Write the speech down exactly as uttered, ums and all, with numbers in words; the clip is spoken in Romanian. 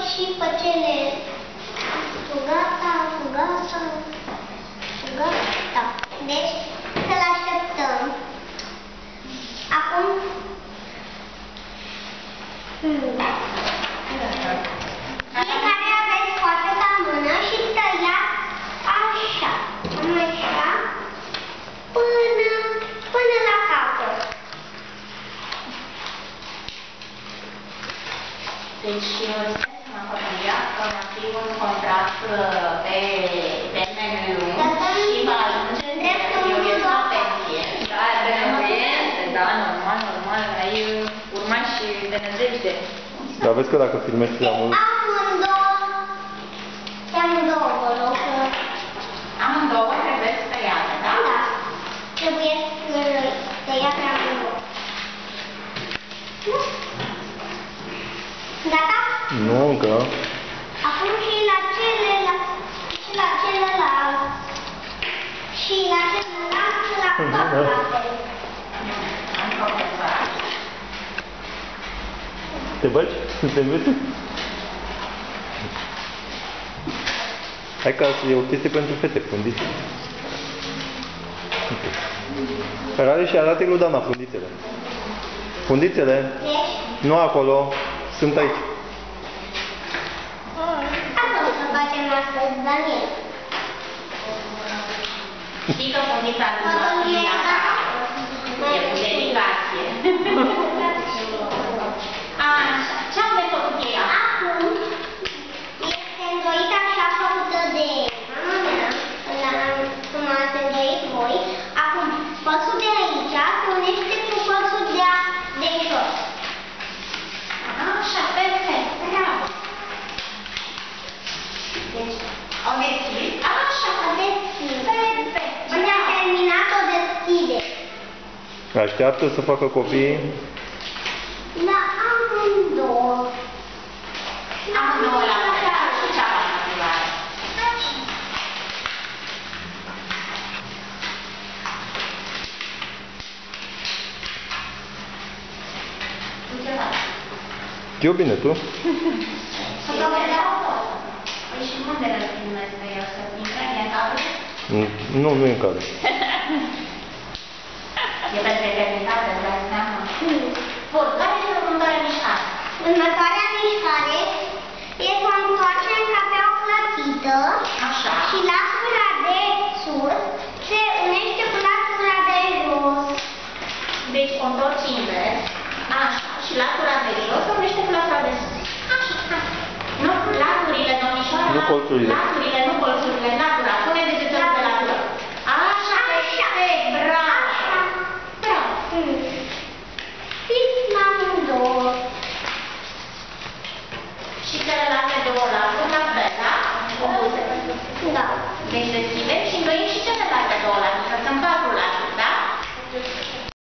și pe cele cu gata, cu gata, cu gata. Deci, să-l așteptăm. Acum, hmm. Fiecare aveți foașeta în mână și tăiați așa, așa, până, până la capăt. Deci, mă hotărâia că va fi un contract pe termen lung și va ajunge eu ies la pensie. Da, benevolență, da, normal, normal, ai urmași și de nădejde. Dar vezi că dacă filmezi prea mult... Amândouă, amândouă, vă rog. Amândouă trebuie să tăiate, da? Da, trebuie să tăiate amândouă. Gata? Nu, încă. Acum și la celălalt, și la celălalt, și la celălalt, la toate la fel. Te bagi? Te înveți? Hai că e o chestie pentru fete, fundițe. Rare și arate lui doamna fundițele. Fundițele? Deci? Nu acolo, sunt aici. Asta o să facem astăzi, Daniel. Știi că fundița nu va fi la e cu dedicație. Așa, ce am de făcut ei acum? Acum este îndoită așa făcută de mama mea, cum ați îndoit voi. Acum, păsul de aici se unește cu păsul de, a, de jos. Așa, perfect, bravo. Deci, au deschis? Așa, A deschis. perfect, Cine a terminat o deschide. Așteaptă să facă copiii. La amândouă. amândouă la fel și cealaltă culoare. Ce faci? Eu bine, tu? Păi și unde le filmezi pe el? Să intre în cadru? Nu, nu e în cadru. E pentru eternitate, îți dai seama? Bun, care este următoarea mișcare? Următoarea mișcare e să o întoarcem ca pe o clătită. Așa. Și latura de sus se unește cu latura de jos. Deci o întorci invers. Așa. Și latura de jos se unește cu latura de sus. Așa. Nu, laturile, domnișoara. Nu colțurile. Laturile, nu colțurile. Latura. Pune degetul pe latură. Așa, perfect. Bravo. Bravo. Fix la amândouă. Și celelalte două laturi la fel, da? Opuse. Da. Deci deschidem și îndoim și celelalte două laturi. Că sunt patru